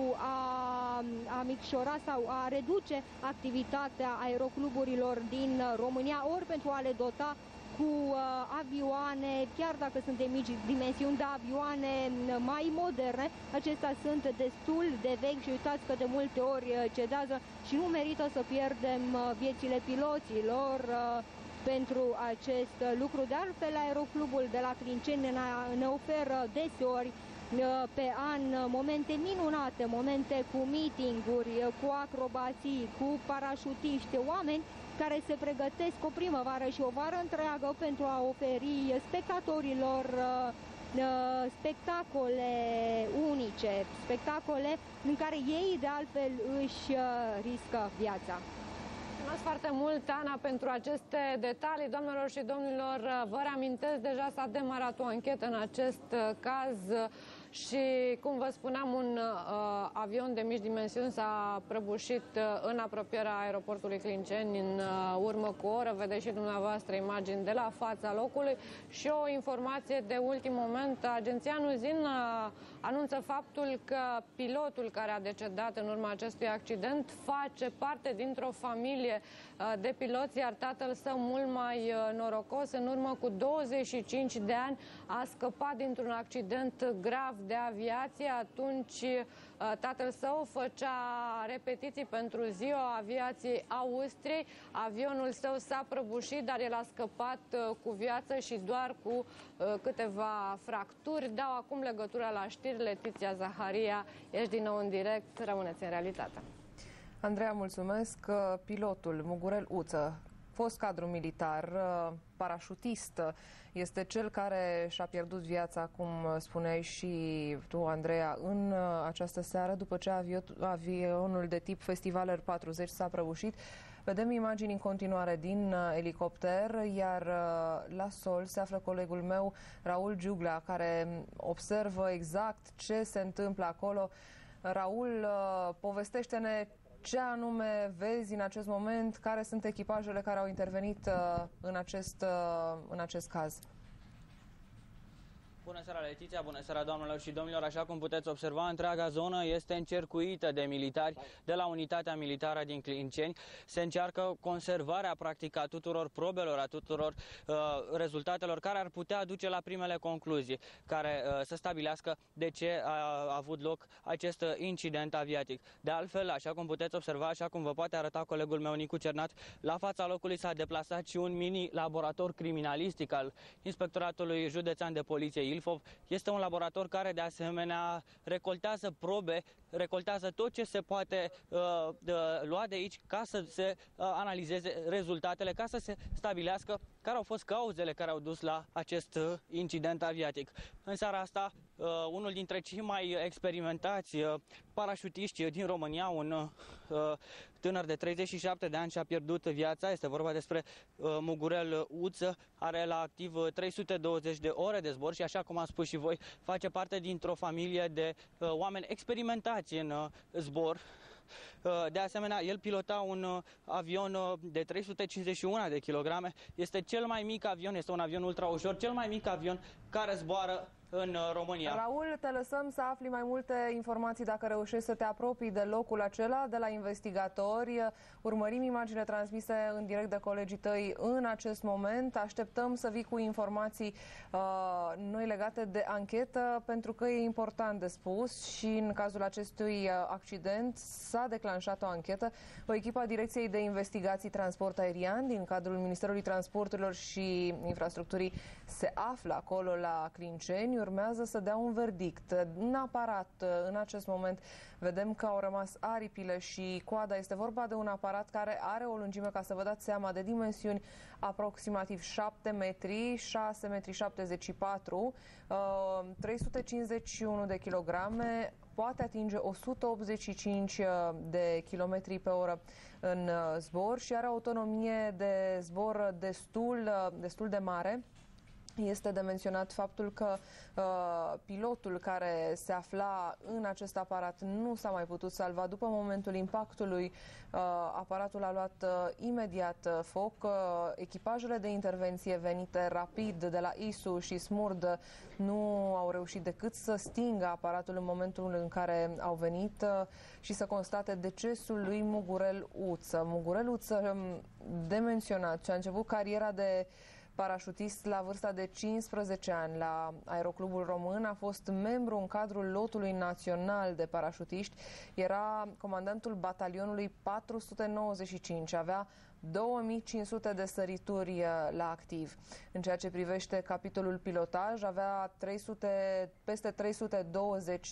a micșora sau a reduce activitatea aerocluburilor din România, ori pentru a le dota cu avioane, chiar dacă sunt de mici dimensiuni, de avioane mai moderne. Acestea sunt destul de vechi și uitați că de multe ori cedează și nu merită să pierdem viețile piloților pentru acest lucru. De altfel, Aeroclubul de la Clinceni ne oferă deseori pe an momente minunate, momente cu meeting-uri, cu acrobații, cu parașutiști, oameni care se pregătesc o primăvară și o vară întreagă pentru a oferi spectatorilor spectacole unice, spectacole în care ei de altfel își riscă viața. Mulțumesc foarte mult, Ana, pentru aceste detalii. Doamnelor și domnilor, vă reamintesc, deja s-a demarat o anchetă în acest caz și, cum vă spuneam, un avion de mici dimensiuni s-a prăbușit în apropierea aeroportului Clinceni în urmă cu o oră. Vedeți și dumneavoastră imagini de la fața locului. Și o informație de ultim moment, agenția Nuzin anunță faptul că pilotul care a decedat în urma acestui accident face parte dintr-o familie de piloți, iar tatăl său, mult mai norocos, în urmă cu 25 de ani a scăpat dintr-un accident grav de aviație. Atunci tatăl său făcea repetiții pentru Ziua Aviației Austriei. Avionul său s-a prăbușit, dar el a scăpat cu viață și doar cu câteva fracturi. Dau acum legătura la știri. Letiția Zaharia, ești din nou în direct, rămâneți în realitate. Andreea, mulțumesc. Pilotul Mugurel Uță, fost cadru militar, parașutist, este cel care și-a pierdut viața, cum spuneai și tu, Andreea, în această seară, după ce avionul de tip Festivaler 40 s-a prăbușit. Vedem imagini în continuare din elicopter, iar la sol se află colegul meu, Raul Giuglea, care observă exact ce se întâmplă acolo. Raul, povestește-ne ce anume vezi în acest moment, care sunt echipajele care au intervenit în acest caz. Bună seara, Letiția, bună seara, doamnelor și domnilor. Așa cum puteți observa, întreaga zonă este încercuită de militari de la unitatea militară din Clinceni. Se încearcă conservarea, practic, a tuturor probelor, a tuturor rezultatelor care ar putea duce la primele concluzii, care să stabilească de ce a avut loc acest incident aviatic. De altfel, așa cum puteți observa, așa cum vă poate arăta colegul meu Nicu Cernat, la fața locului s-a deplasat și un mini-laborator criminalistic al Inspectoratului Județean de Poliție Ilfov. Este un laborator care, de asemenea, recoltează probe, recoltează tot ce se poate lua de aici ca să se analizeze rezultatele, ca să se stabilească care au fost cauzele care au dus la acest incident aviatic. În seara asta, unul dintre cei mai experimentați parașutiști din România, un tânăr de 37 de ani și-a pierdut viața. Este vorba despre Mugurel Uță, are la activ 320 de ore de zbor și, așa cum am spus și voi, face parte dintr-o familie de oameni experimentați în zbor. De asemenea, el pilota un avion de 351 de kilograme. Este cel mai mic avion, este un avion ultra ușor, cel mai mic avion care zboară în România. Raul, te lăsăm să afli mai multe informații dacă reușești să te apropii de locul acela, de la investigatori. Urmărim imaginile transmise în direct de colegii tăi în acest moment. Așteptăm să vii cu informații noi legate de anchetă, pentru că e important de spus și în cazul acestui accident s-a declanșat o anchetă. O echipă a Direcției de Investigații Transport Aerian din cadrul Ministerului Transporturilor și Infrastructurii se află acolo la Clinceni. Urmează să dea un verdict. În aparat, în acest moment, vedem că au rămas aripile și coada. Este vorba de un aparat care are o lungime, ca să vă dați seama, de dimensiuni aproximativ 7 metri, 6 metri 74, 351 de kilograme, poate atinge 185 de kilometri pe oră în zbor și are autonomie de zbor destul de mare. Este de menționat faptul că pilotul care se afla în acest aparat nu s-a mai putut salva. După momentul impactului, aparatul a luat imediat foc. Echipajele de intervenție venite rapid de la ISU și SMURD nu au reușit decât să stingă aparatul în momentul în care au venit și să constate decesul lui Mugurel Uță. Mugurel Uță, de menționat, și-a început cariera de parașutist la vârsta de 15 ani la Aeroclubul Român, a fost membru în cadrul lotului național de parașutiști, era comandantul batalionului 495, avea 2500 de sărituri la activ. În ceea ce privește capitolul pilotaj, avea peste 320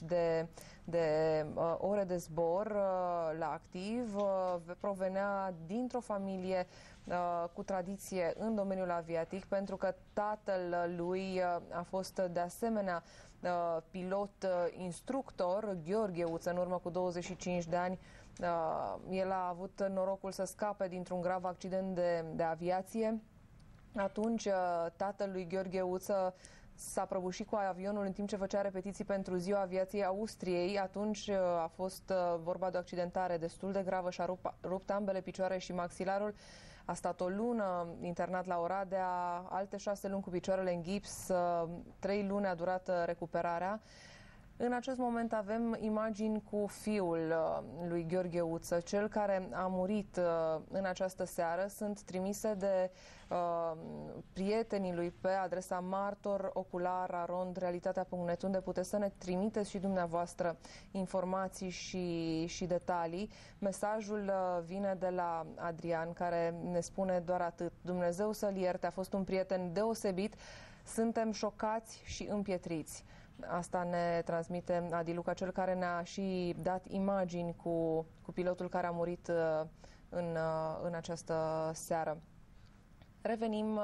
de ore de zbor la activ, provenea dintr-o familie cu tradiție în domeniul aviatic, pentru că tatăl lui a fost de asemenea pilot instructor, Gheorghe Uță, în urmă cu 25 de ani. El a avut norocul să scape dintr-un grav accident de aviație. Atunci tatăl lui Gheorghe Uță s-a prăbușit cu avionul în timp ce făcea repetiții pentru Ziua Aviației Austriei. Atunci a fost vorba de o accidentare destul de gravă și a rupt ambele picioare și maxilarul. A stat o lună internat la Oradea, alte 6 luni cu picioarele în gips, 3 luni a durat recuperarea. În acest moment avem imagini cu fiul lui Gheorghe Uță, cel care a murit în această seară. Sunt trimise de prietenii lui pe adresa martor ocular arond realitatea.net, unde puteți să ne trimiteți și dumneavoastră informații și detalii. Mesajul vine de la Adrian, care ne spune doar atât: Dumnezeu să-l ierte, a fost un prieten deosebit, suntem șocați și împietriți. Asta ne transmite Adi Luca, cel care ne-a și dat imagini cu pilotul care a murit în această seară. Revenim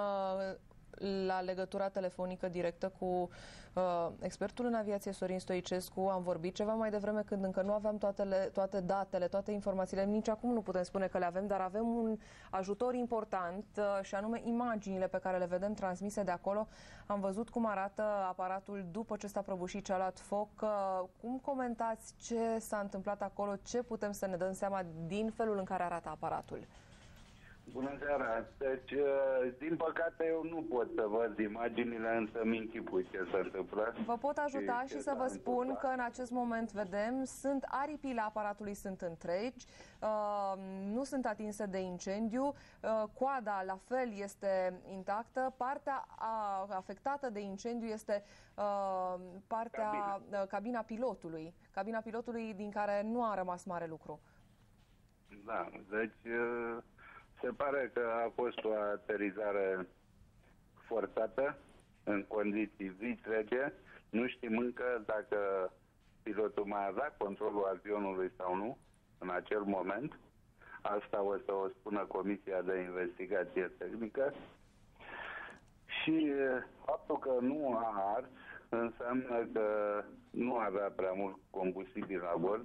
la legătura telefonică directă cu expertul în aviație Sorin Stoicescu. Am vorbit ceva mai devreme când încă nu aveam toate datele, toate informațiile. Nici acum nu putem spune că le avem, dar avem un ajutor important și anume imaginile pe care le vedem transmise de acolo. Am văzut cum arată aparatul după ce s-a prăbușit, ce a luat foc. Cum comentați ce s-a întâmplat acolo? Ce putem să ne dăm seama din felul în care arată aparatul? Bună seara! Deci, din păcate, eu nu pot să văd imaginile, însă mi închipui ce se întâmplă. Vă pot ajuta și să vă spun că în acest moment vedem, aripile aparatului sunt întregi, nu sunt atinse de incendiu, coada la fel este intactă, partea afectată de incendiu este cabina pilotului din care nu a rămas mare lucru. Da, deci se pare că a fost o aterizare forțată în condiții vitrege. Nu știm încă dacă pilotul mai avea controlul avionului sau nu în acel moment. Asta o să o spună Comisia de Investigație Tehnică. Și faptul că nu a ars înseamnă că nu avea prea mult combustibil la bord.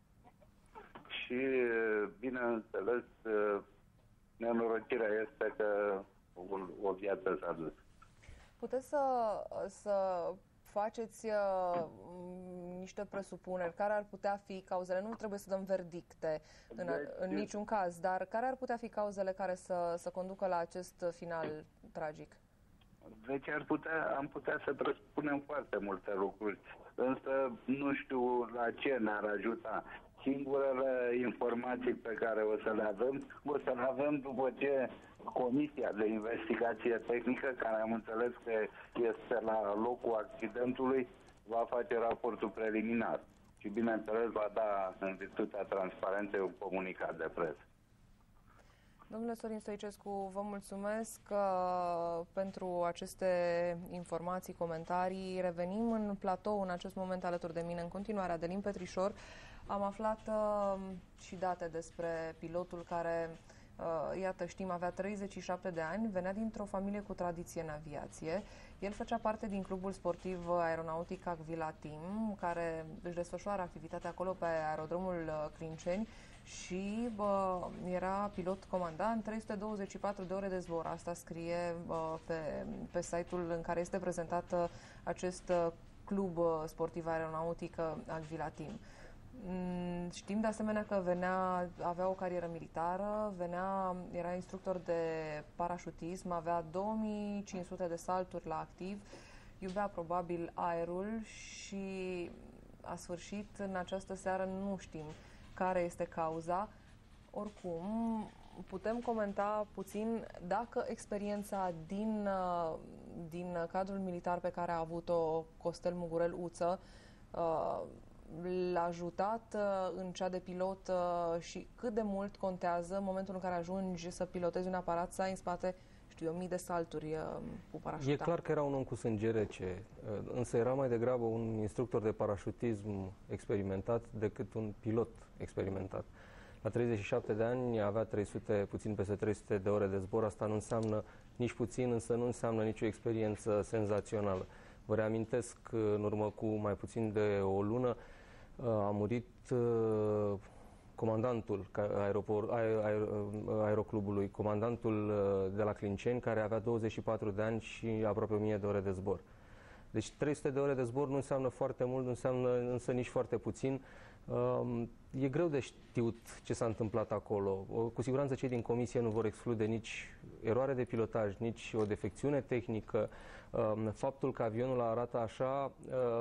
Și, bineînțeles, nenorocirea este că o viață s-a dus. Puteți să faceți niște presupuneri? Care ar putea fi cauzele? Nu trebuie să dăm verdicte în niciun caz, dar care ar putea fi cauzele care să conducă la acest final tragic? Deci am putea să presupunem foarte multe lucruri, însă nu știu la ce ne-ar ajuta. Singurele informații pe care o să le avem după ce Comisia de Investigație Tehnică, care am înțeles că este la locul accidentului, va face raportul preliminar și, bineînțeles, va da, în virtutea transparenței, un comunicat de presă. Domnule Sorin Stoicescu, vă mulțumesc pentru aceste informații, comentarii. Revenim în platou în acest moment alături de mine, în continuare, Adelin Petrișor. Am aflat și date despre pilotul care, iată, știm, avea 37 de ani, venea dintr-o familie cu tradiție în aviație. El făcea parte din clubul sportiv aeronautic Agvila Team, care își desfășoară activitatea acolo pe aerodromul Clinceni și era pilot comandant, 324 de ore de zbor. Asta scrie pe site-ul în care este prezentat acest club sportiv aeronautic Agvila Team. Știm de asemenea că avea o carieră militară, era instructor de parașutism, avea 2500 de salturi la activ, iubea probabil aerul și a sfârșit în această seară, nu știm care este cauza. Oricum, putem comenta puțin dacă experiența din cadrul militar pe care a avut-o Costel Mugurel Uță l-a ajutat în cea de pilot și cât de mult contează în momentul în care ajungi să pilotezi un aparat, să ai în spate, 1000 de salturi cu parașuta. E clar că era un om cu sânge rece, însă era mai degrabă un instructor de parașutism experimentat decât un pilot experimentat. La 37 de ani avea puțin peste 300 de ore de zbor, asta nu înseamnă nici puțin, însă nu înseamnă nicio experiență senzațională. Vă reamintesc, în urmă cu mai puțin de o lună, a murit comandantul aeroclubului, comandantul de la Clinceni, care avea 24 de ani și aproape 1000 de ore de zbor. Deci 300 de ore de zbor nu înseamnă foarte mult, nu înseamnă însă nici foarte puțin. E greu de știut ce s-a întâmplat acolo. Cu siguranță cei din comisie nu vor exclude nici eroare de pilotaj, nici o defecțiune tehnică. Faptul că avionul arată așa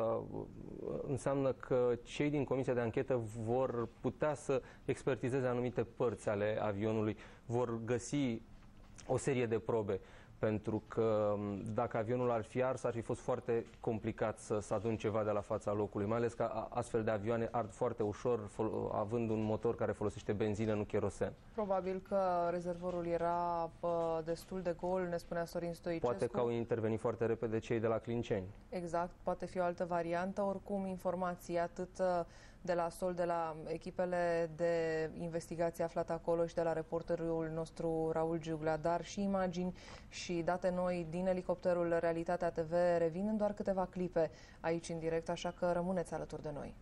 înseamnă că cei din comisia de anchetă vor putea să expertizeze anumite părți ale avionului, vor găsi o serie de probe. Pentru că dacă avionul ar fi ars, ar fi fost foarte complicat să adun ceva de la fața locului, mai ales că astfel de avioane ard foarte ușor, având un motor care folosește benzină, nu cherosen. Probabil că rezervorul era destul de gol, ne spunea Sorin Stoicescu. Poate că au intervenit foarte repede cei de la Clinceni. Exact, poate fi o altă variantă. Oricum, informații atât de la sol, de la echipele de investigație aflate acolo și de la reporterul nostru Raul Giuglea, dar și imagini și date noi din elicopterul Realitatea TV revin în doar câteva clipe aici în direct, așa că rămâneți alături de noi.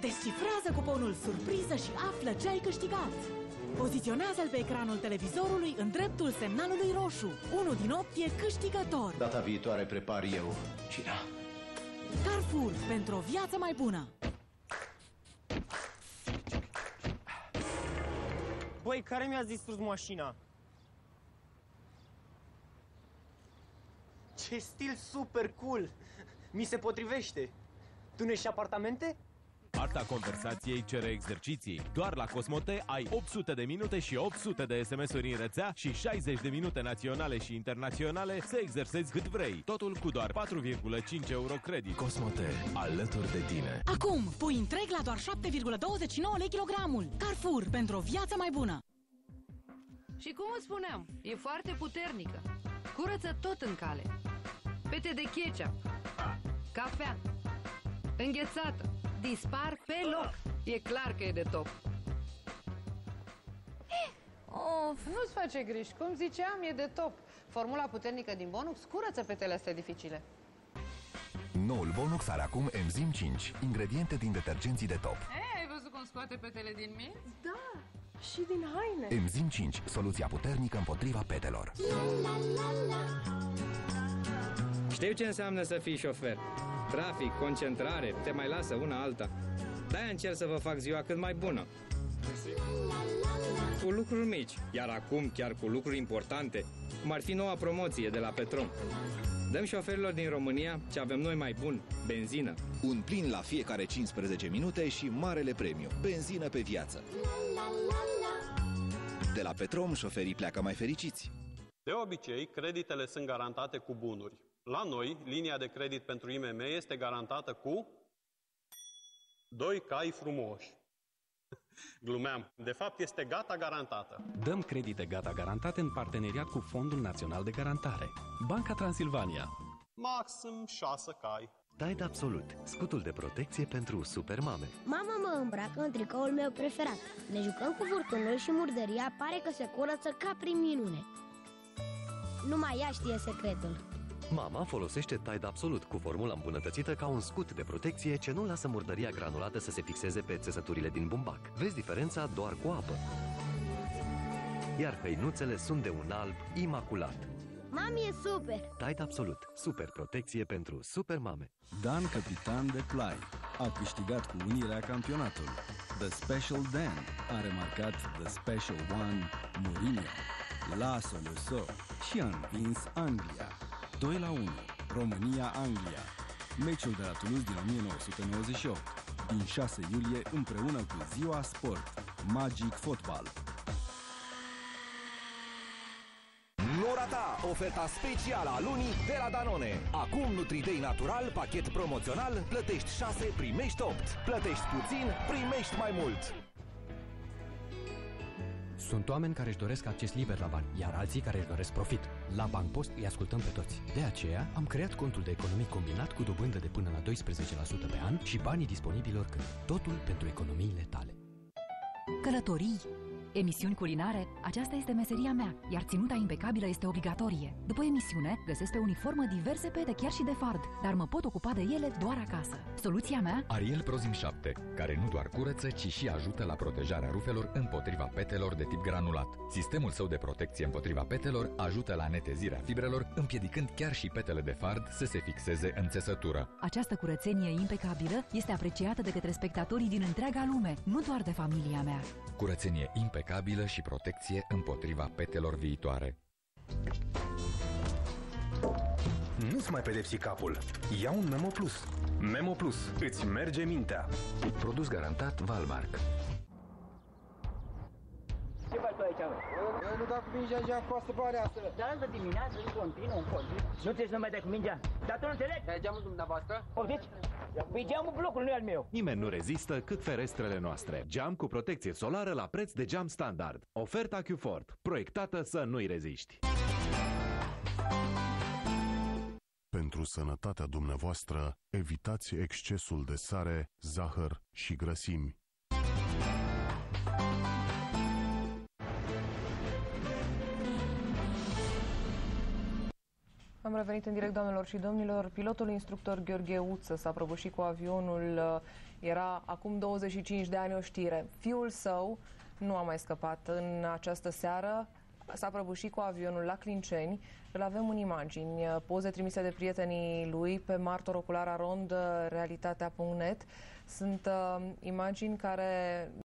Descifrează cuponul surpriză și află ce ai câștigat. Poziționează-l pe ecranul televizorului în dreptul semnalului roșu. 1 din 8 e câștigător. Data viitoare prepar eu cina. Carrefour, pentru o viață mai bună. Băi, care mi-a distrus mașina? Ce stil super cool! Mi se potrivește. Tu nu-și apartamente? Arta conversației cere exerciții. Doar la Cosmote ai 800 de minute și 800 de SMS-uri în rețea și 60 de minute naționale și internaționale să exersezi cât vrei. Totul cu doar 4,5 euro credit. Cosmote, alături de tine. Acum, pui întreg la doar 7,29 lei kilogramul. Carrefour, pentru o viață mai bună. Și cum îți spuneam, e foarte puternică. Curăță tot în cale. Pete de ketchup, cafea, înghețată, dispar pe loc. E clar că e de top. Of, nu-ți face griji. Cum ziceam, e de top. Formula puternică din Bonux curăță petele astea dificile. Noul Bonux are acum Enzim 5, ingrediente din detergenții de top. Ai văzut cum scoate petele din minți? Da, și din haine. Enzim 5, soluția puternică împotriva petelor. Știu ce înseamnă să fii șofer. Trafic, concentrare, te mai lasă una alta. De-aia încerc să vă fac ziua cât mai bună. Cu lucruri mici, iar acum chiar cu lucruri importante, cum ar fi noua promoție de la Petrom. Dăm șoferilor din România ce avem noi mai bun, benzină. Un plin la fiecare 15 minute și marele premiu, benzină pe viață. De la Petrom, șoferii pleacă mai fericiți. De obicei, creditele sunt garantate cu bunuri. La noi, linia de credit pentru IMM este garantată cu 2 cai frumoși. Glumeam. De fapt, este gata garantată. Dăm credite gata garantate în parteneriat cu Fondul Național de Garantare. Banca Transilvania. Maxim 6 cai. Tide Absolut, scutul de protecție pentru supermame. Mama mă îmbracă în tricoul meu preferat. Ne jucăm cu furtunul și murdăria pare că se curăță ca prin minune. Numai ea știe secretul. Mama folosește Tide Absolut cu formula îmbunătățită ca un scut de protecție ce nu lasă murdăria granulată să se fixeze pe țesăturile din bumbac. Vezi diferența doar cu apă. Iar hăinuțele sunt de un alb imaculat. Mami e super! Tide Absolut, super protecție pentru supermame. Dan, capitan de plai, a câștigat cu unirea campionatul. The Special Dan a remarcat The Special One Mourinho. Lasă-le so și a învins Anglia. 2-1, România-Anglia. Meciul de la Toulouse din 1998. Din 6 iulie împreună cu Ziua Sport. Magic Fotbal. Nu rata oferta specială a lunii de la Danone. Acum Nutri-Day natural, pachet promoțional, plătești 6, primești 8. Plătești puțin, primești mai mult. Sunt oameni care își doresc acces liber la bani, iar alții care își doresc profit. La Banpost îi ascultăm pe toți. De aceea am creat contul de economii combinat cu dobândă de până la 12% pe an și banii disponibili oricând. Totul pentru economiile tale. Călătorii, emisiuni culinare, aceasta este meseria mea, iar ținuta impecabilă este obligatorie. După emisiune, găsesc pe uniformă diverse pete, chiar și de fard, dar mă pot ocupa de ele doar acasă. Soluția mea? Ariel Prozim 7, care nu doar curăță, ci și ajută la protejarea rufelor împotriva petelor de tip granulat. Sistemul său de protecție împotriva petelor ajută la netezirea fibrelor, împiedicând chiar și petele de fard să se fixeze în țesătură. Această curățenie impecabilă este apreciată de către spectatorii din întreaga lume, nu doar de familia mea. Curățenie impecabilă și protecție împotriva petelor viitoare. Nu-ți mai pedepsi capul. Ia un Memo Plus. Memo Plus. Îți merge mintea. Produs garantat Valmark. Ce faci tu aici, mă? Eu nu dau cu mingea deja costă pareasă. Dar azi dimineață, în continuu, în continuu. Nu trebuie să nu mai dai cu mingea? Dar tu nu înțelegi? Dar geamul dumneavoastră? Poftiți? Păi geamul blocului, nu e al meu. Nimeni nu rezistă cât ferestrele noastre. Geam cu protecție solară la preț de geam standard. Oferta Qfort, proiectată să nu-i reziști. Pentru sănătatea dumneavoastră, evitați excesul de sare, zahăr și grăsimi. Am revenit în direct, doamnelor și domnilor. Pilotul instructor Gheorghe Uță s-a prăbușit cu avionul Era acum 25 de ani o știre. Fiul său nu a mai scăpat în această seară. S-a prăbușit cu avionul la Clinceni. Îl avem în imagini, poze trimise de prietenii lui pe martor ocular arond realitatea.net. Sunt imagini care